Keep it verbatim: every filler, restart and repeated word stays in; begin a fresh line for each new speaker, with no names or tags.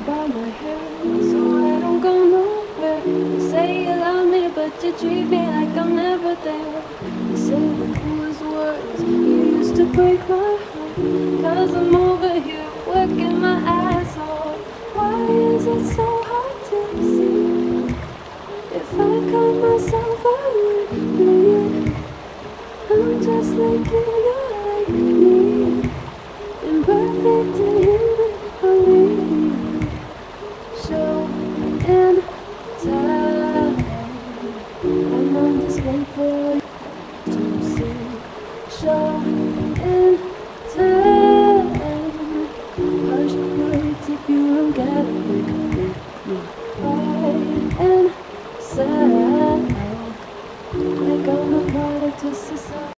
by my hair, so I don't go nowhere. You say you love me, but you treat me like I'm never there. You say the coolest words, you used to break my heart, cause I'm over here working my ass off. Why is it so hard to see? If I cut myself, I would bleed. I'm just like you.